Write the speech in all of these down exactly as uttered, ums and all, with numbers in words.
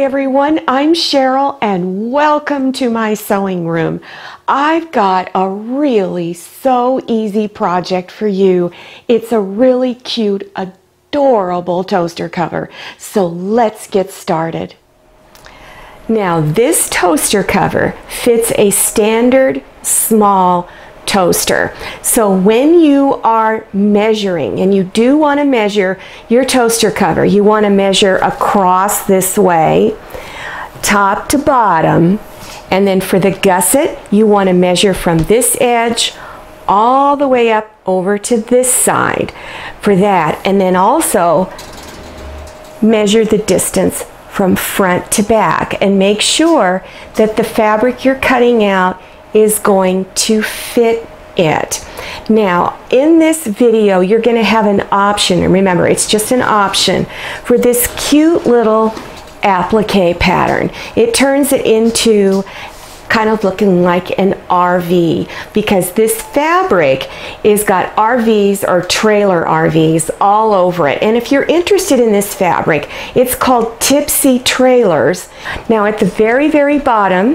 everyone, I'm Cheryl and welcome to my sewing room. I've got a really so easy project for you. It's a really cute, adorable toaster cover. So let's get started. Now this toaster cover fits a standard small toaster. So when you are measuring, and you do want to measure your toaster cover, you want to measure across this way, top to bottom, and then for the gusset, you want to measure from this edge all the way up over to this side for that, and then also measure the distance from front to back and make sure that the fabric you're cutting out is going to fit it. Now in this video you're going to have an option, and remember it's just an option, for this cute little applique pattern. It turns it into kind of looking like an R V, because this fabric is got R Vs or trailer R Vs all over it. And if you're interested in this fabric, it's called Tipsy Trailers. Now at the very very bottom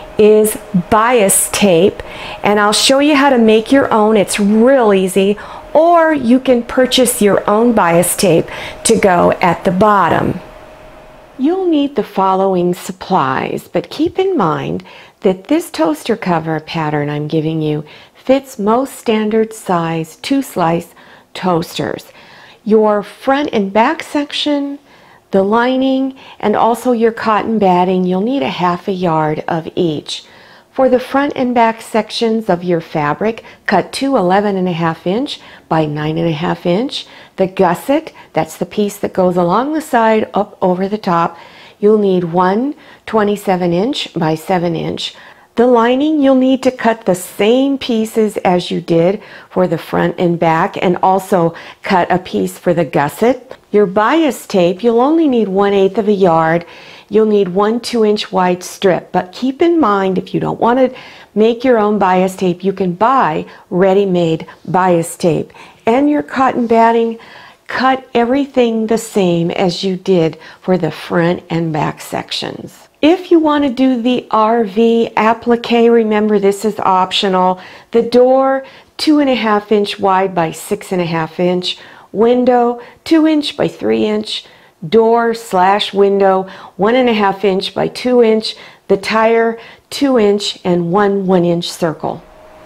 is bias tape, and I'll show you how to make your own. It's real easy, or you can purchase your own bias tape to go at the bottom. You'll need the following supplies, but keep in mind that this toaster cover pattern I'm giving you fits most standard size two slice toasters. Your front and back section, the lining, and also your cotton batting, you'll need a half a yard of each. For the front and back sections of your fabric, cut two eleven and a half inch by nine and a half inch. The gusset, that's the piece that goes along the side up over the top, you'll need one twenty-seven inch by seven inch. The lining, you'll need to cut the same pieces as you did for the front and back, and also cut a piece for the gusset. Your bias tape, you'll only need one eighth of a yard. You'll need one two inch wide strip, but keep in mind if you don't want to make your own bias tape, you can buy ready-made bias tape. And your cotton batting, cut everything the same as you did for the front and back sections. If you want to do the R V applique, remember this is optional. The door, two and a half inch wide by six and a half inch. Window, two inch by three inch. Door slash window, one and a half inch by two inch. The tire, two inch, and one one inch circle.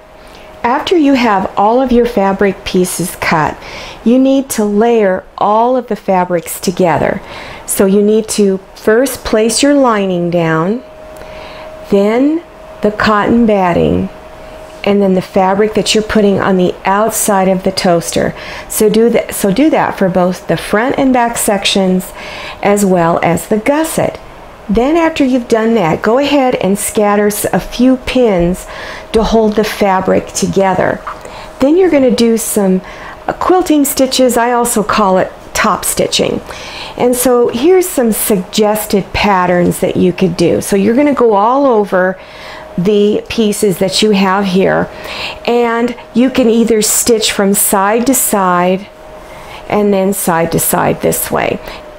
After you have all of your fabric pieces cut, you need to layer all of the fabrics together. So you need to first place your lining down, then the cotton batting, and then the fabric that you're putting on the outside of the toaster. So do that, so do that for both the front and back sections as well as the gusset. Then after you've done that, go ahead and scatter a few pins to hold the fabric together. Then you're going to do some uh, quilting stitches. I also call it top stitching. And so here's some suggested patterns that you could do. So you're going to go all over the pieces that you have here, and you can either stitch from side to side and then side to side this way.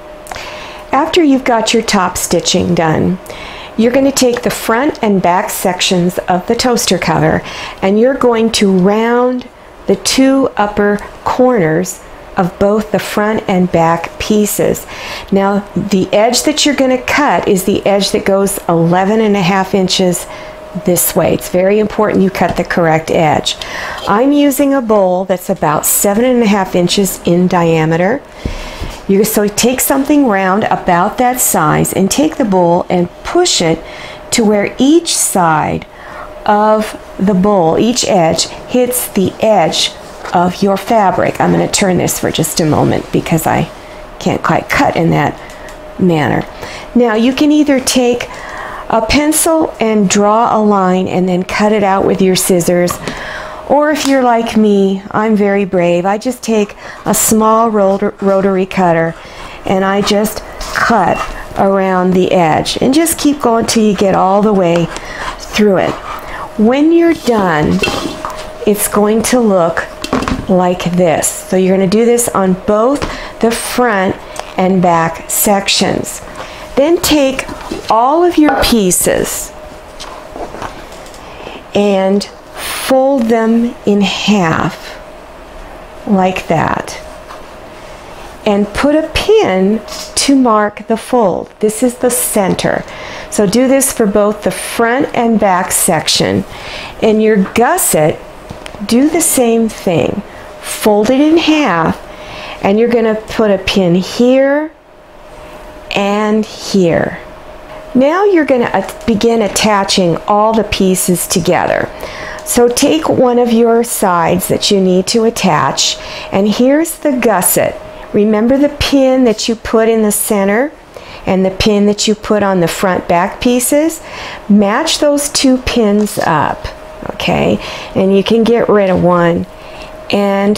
After you've got your top stitching done, you're going to take the front and back sections of the toaster cover and you're going to round the two upper corners of both the front and back pieces. Now the edge that you're going to cut is the edge that goes eleven and a half inches this way. It's very important you cut the correct edge. I'm using a bowl that's about seven and a half inches in diameter. You so take something round about that size and take the bowl and push it to where each side of the bowl, each edge, hits the edge of your fabric. I'm going to turn this for just a moment because I can't quite cut in that manner. Now you can either take a pencil and draw a line and then cut it out with your scissors, or if you're like me, I'm very brave, I just take a small rotary cutter and I just cut around the edge and just keep going till you get all the way through it. When you're done, it's going to look like this. So you're going to do this on both the front and back sections. Then take all of your pieces and fold them in half like that, and put a pin to mark the fold. This is the center. So do this for both the front and back section. And your gusset, do the same thing. Fold it in half, and you're going to put a pin here and here. Now you're going to begin attaching all the pieces together. So take one of your sides that you need to attach, and here's the gusset. Remember the pin that you put in the center and the pin that you put on the front back pieces? Match those two pins up, okay? And you can get rid of one and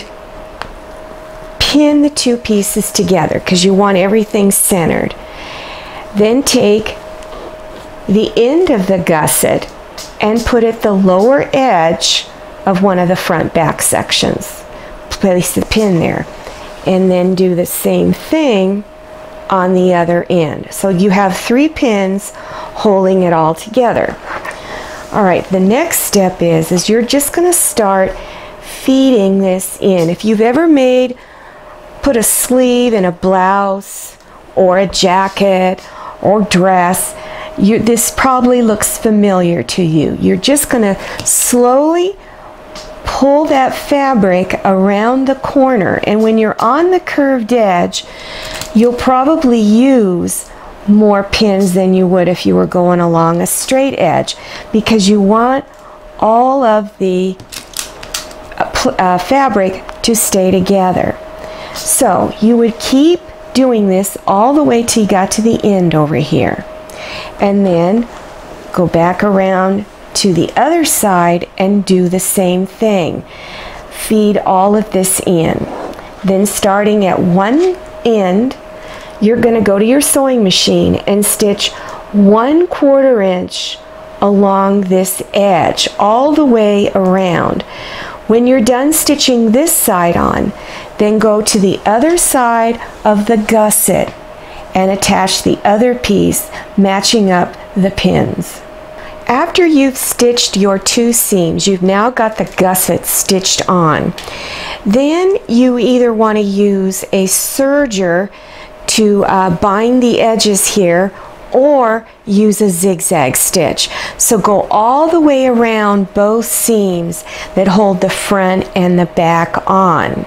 pin the two pieces together because you want everything centered. Then take the end of the gusset and put it the lower edge of one of the front back sections. Place the pin there, and then do the same thing on the other end. So you have three pins holding it all together. All right, the next step is, is you're just going to start feeding this in. If you've ever made, put a sleeve in a blouse or a jacket or dress, You, this probably looks familiar to you. You're just going to slowly pull that fabric around the corner, and when you're on the curved edge, you'll probably use more pins than you would if you were going along a straight edge, because you want all of the uh, uh, fabric to stay together. So you would keep doing this all the way till you got to the end over here. And then go back around to the other side and do the same thing. Feed all of this in. Then starting at one end, you're going to go to your sewing machine and stitch one quarter inch along this edge all the way around. When you're done stitching this side on, then go to the other side of the gusset and attach the other piece, matching up the pins. After you've stitched your two seams, you've now got the gusset stitched on. Then you either want to use a serger to uh, bind the edges here, or use a zigzag stitch. So go all the way around both seams that hold the front and the back on.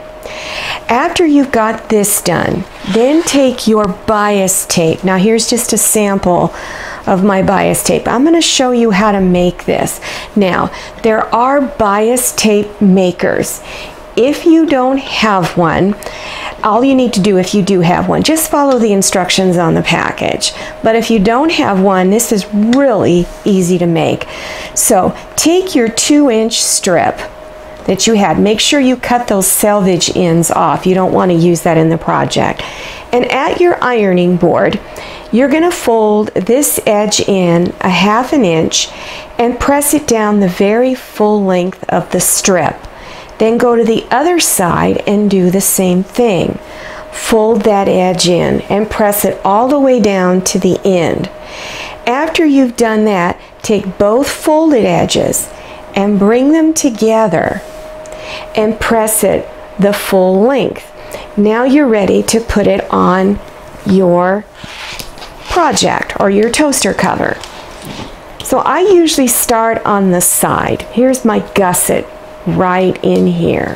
After you've got this done, then take your bias tape. Now here's just a sample of my bias tape. I'm going to show you how to make this. Now, there are bias tape makers. If you don't have one, all you need to do, if you do have one, just follow the instructions on the package. But if you don't have one, this is really easy to make. So take your two inch strip that you had. Make sure you cut those selvage ends off. You don't want to use that in the project. And at your ironing board, you're going to fold this edge in a half an inch and press it down the very full length of the strip. Then go to the other side and do the same thing. Fold that edge in and press it all the way down to the end. After you've done that, take both folded edges and bring them together and press it the full length. Now you're ready to put it on your project or your toaster cover. So I usually start on the side. Here's my gusset right in here.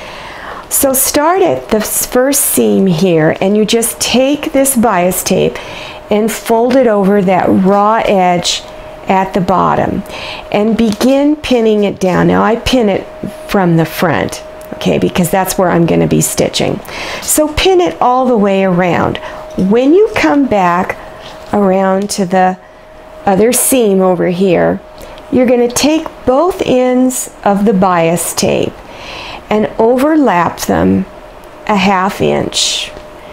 So start at the first seam here, and you just take this bias tape and fold it over that raw edge at the bottom and begin pinning it down. Now I pin it from the front, okay, because that's where I'm going to be stitching. So pin it all the way around. When you come back around to the other seam over here, you're going to take both ends of the bias tape and overlap them a half inch.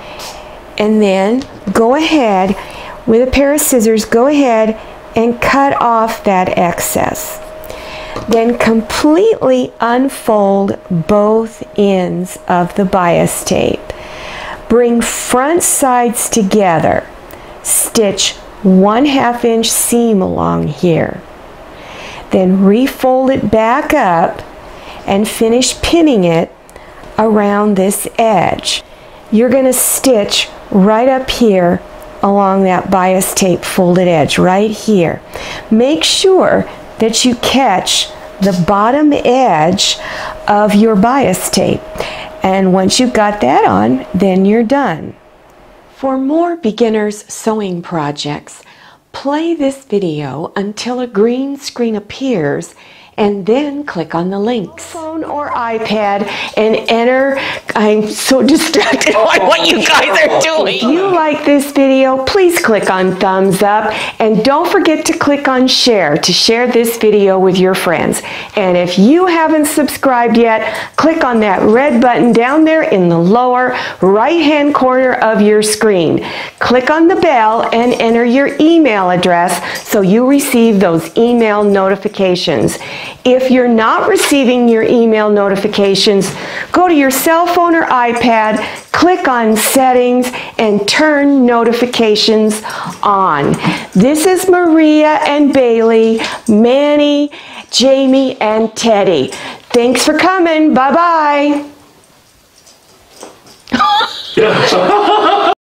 And then go ahead with a pair of scissors, go ahead and cut off that excess. Then completely unfold both ends of the bias tape. Bring front sides together. stitch one half inch seam along here. Then refold it back up and finish pinning it around this edge. You're going to stitch right up here along that bias tape folded edge, right here. Make sure that you catch the bottom edge of your bias tape. And once you've got that on, then you're done. For more beginners sewing projects, play this video until a green screen appears and then click on the links. Phone or iPad and enter. I'm so distracted by what you guys are doing. If you like this video, please click on thumbs up and don't forget to click on share to share this video with your friends. And if you haven't subscribed yet, click on that red button down there in the lower right hand corner of your screen. Click on the bell and enter your email address so you receive those email notifications. If you're not receiving your email notifications, go to your cell phone or iPad, click on Settings, and turn notifications on. This is Maria and Bailey, Manny, Jamie, and Teddy. Thanks for coming. Bye-bye.